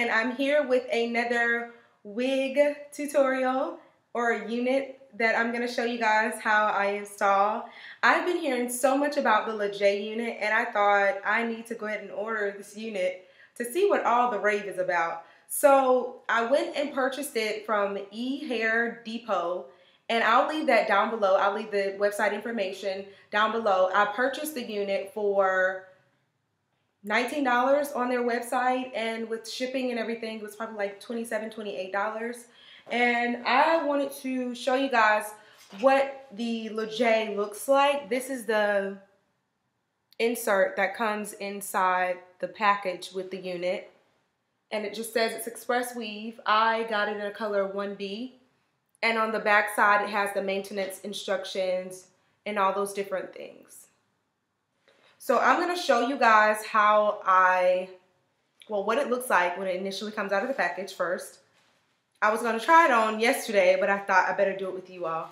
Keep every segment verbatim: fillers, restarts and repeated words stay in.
and I'm here with another wig tutorial or unit that I'm going to show you guys how I install. I've been hearing so much about the LeJay unit, and I thought I need to go ahead and order this unit to see what all the rave is about. So I went and purchased it from eHair Depot, and I'll leave that down below. I'll leave the website information down below. I purchased the unit for nineteen dollars on their website, and with shipping and everything it was probably like twenty-seven dollars, twenty-eight dollars. And I wanted to show you guys what the LeJay looks like. This is the insert that comes inside the package with the unit, and it just says it's express weave. I got it in a color one B, and on the back side it has the maintenance instructions and all those different things. So I'm going to show you guys how I, well, what it looks like when it initially comes out of the package first. I was going to try it on yesterday, but I thought I better do it with you all.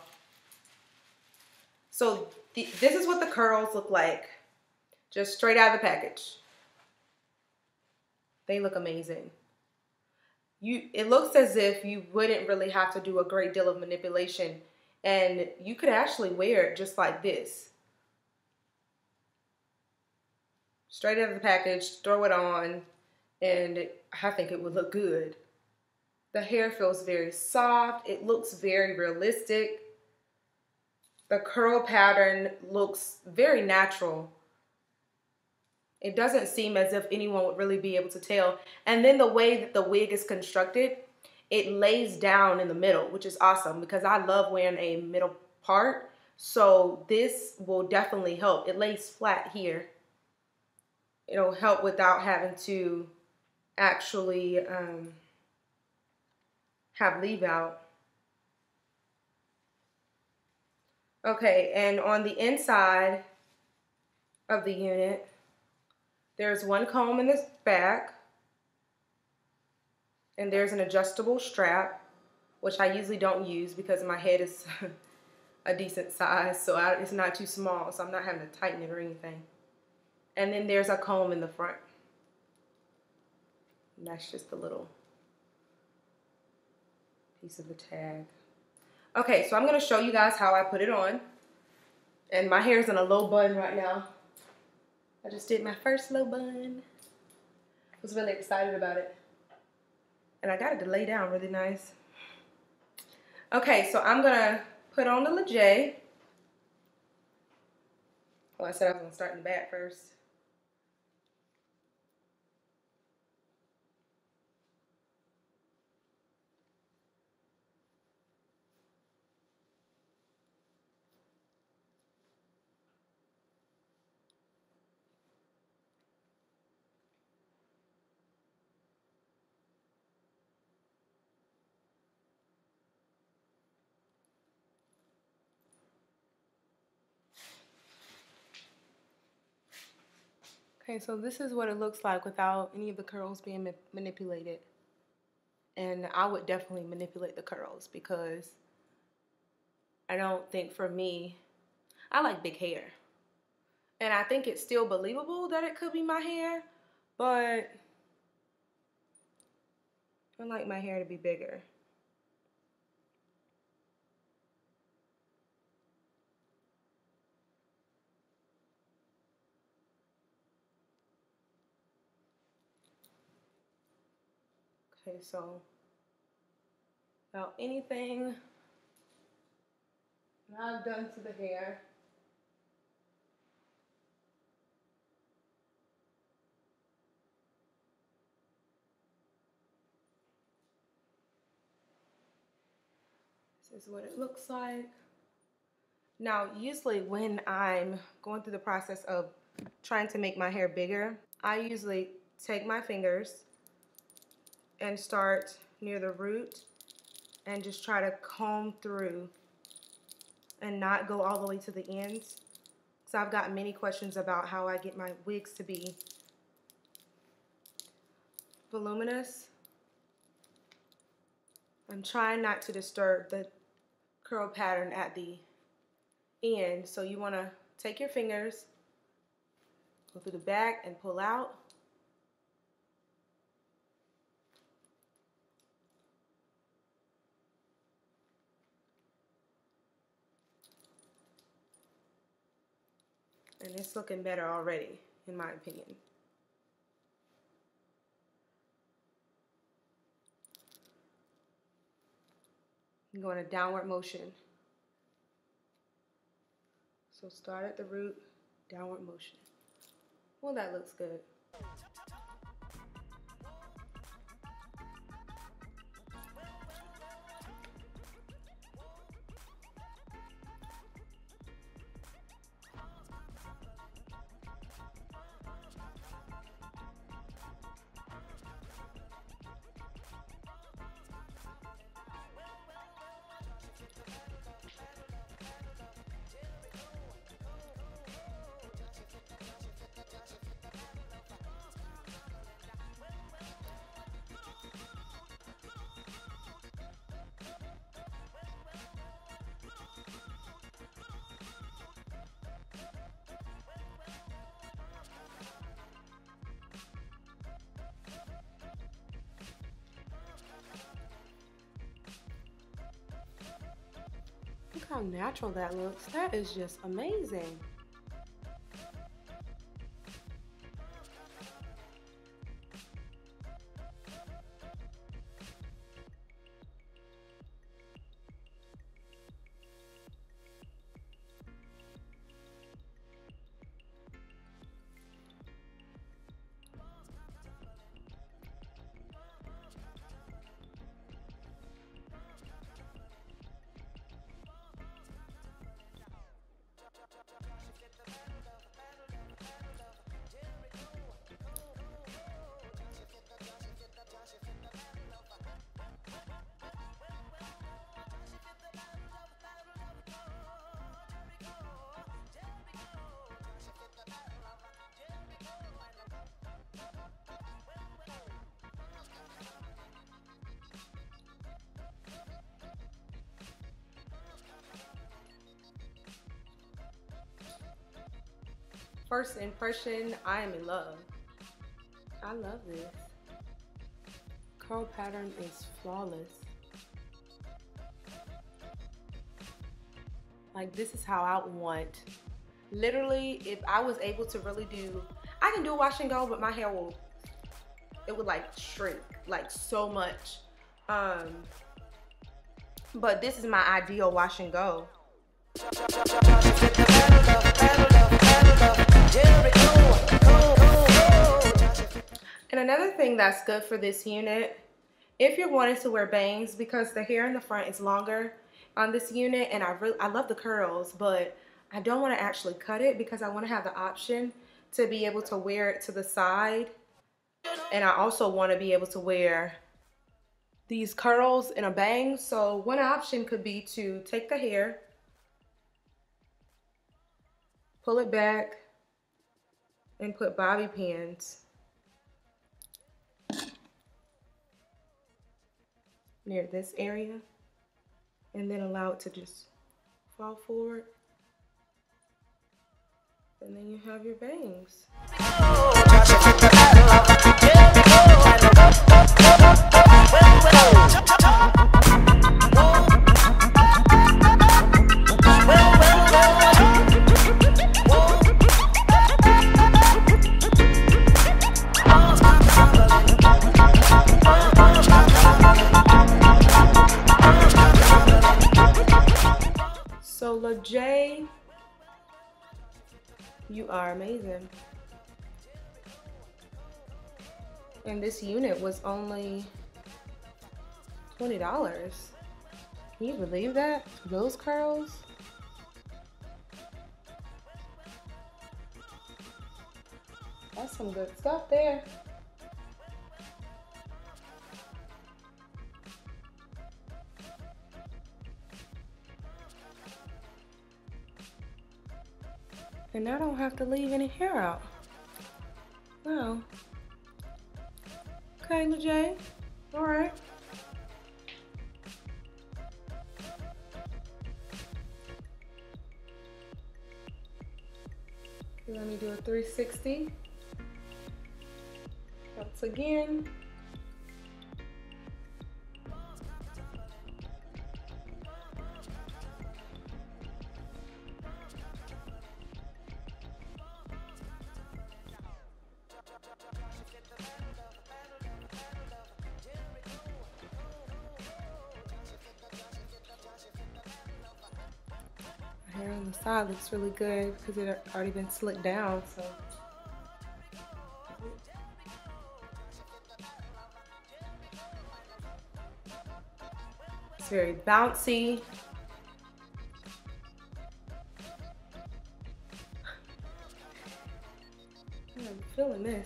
So the, this is what the curls look like, just straight out of the package. They look amazing. You, it looks as if you wouldn't really have to do a great deal of manipulation, and you could actually wear it just like this. Straight out of the package, throw it on, and it, I think it would look good. The hair feels very soft. It looks very realistic. The curl pattern looks very natural. It doesn't seem as if anyone would really be able to tell. And then the way that the wig is constructed, it lays down in the middle, which is awesome because I love wearing a middle part. So this will definitely help. It lays flat here. It'll help without having to actually um, have leave out. Okay, and on the inside of the unit, there's one comb in the back, and there's an adjustable strap, which I usually don't use because my head is a decent size, so I, it's not too small, so I'm not having to tighten it or anything. And then there's a comb in the front. And that's just a little piece of the tag. Okay, so I'm going to show you guys how I put it on. And my hair is in a low bun right now. I just did my first low bun. I was really excited about it. And I got it to lay down really nice. Okay, so I'm going to put on the LeJay. Well, I said I was going to start in the back first. Okay, so this is what it looks like without any of the curls being ma manipulated. And I would definitely manipulate the curls because I don't think for me, I like big hair. And I think it's still believable that it could be my hair, but I like my hair to be bigger. Okay, so without anything that I've done to the hair, this is what it looks like. Now, usually when I'm going through the process of trying to make my hair bigger, I usually take my fingers and start near the root and just try to comb through and not go all the way to the ends. So I've gotten many questions about how I get my wigs to be voluminous. I'm trying not to disturb the curl pattern at the end. So you want to take your fingers, go through the back and pull out. And it's looking better already, in my opinion. I'm going a downward motion. So start at the root, downward motion. Well, that looks good. Look how natural that looks. That is just amazing. First impression, I am in love. I love this. Curl pattern is flawless. Like, this is how I want. Literally, if I was able to really do, I can do a wash and go, but my hair will, it would like shrink like so much. Um, but this is my ideal wash and go. And another thing that's good for this unit, if you're wanting to wear bangs, because the hair in the front is longer on this unit, and I really I love the curls, but I don't want to actually cut it because I want to have the option to be able to wear it to the side. And I also want to be able to wear these curls in a bang. So one option could be to take the hair, pull it back, and put bobby pins near this area, and then allow it to just fall forward. And then you have your bangs. So LaJay, you are amazing. And this unit was only twenty dollars. Can you believe that? Those curls? That's some good stuff there. And I don't have to leave any hair out. Wow. Okay, LaJay. All right. Okay, let me do a three sixty. Once again. the side looks really good because it had already been slicked down, so. It's very bouncy. I'm feeling this.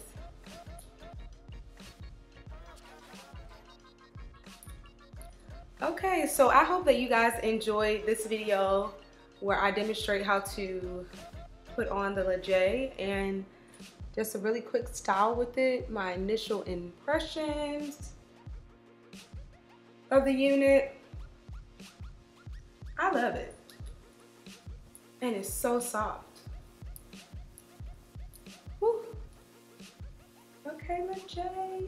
Okay, so I hope that you guys enjoyed this video where I demonstrate how to put on the Lejay and just a really quick style with it, my initial impressions of the unit. I love it. And it's so soft. Woo. Okay, Lejay.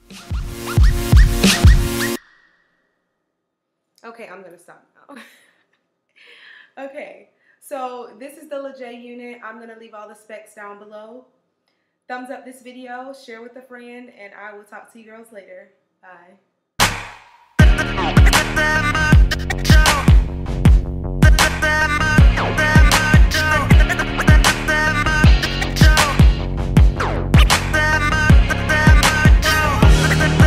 Okay, I'm gonna stop now. Okay, so this is the Lejay unit. I'm gonna leave all the specs down below. Thumbs up this video, share with a friend, and I will talk to you girls later. Bye.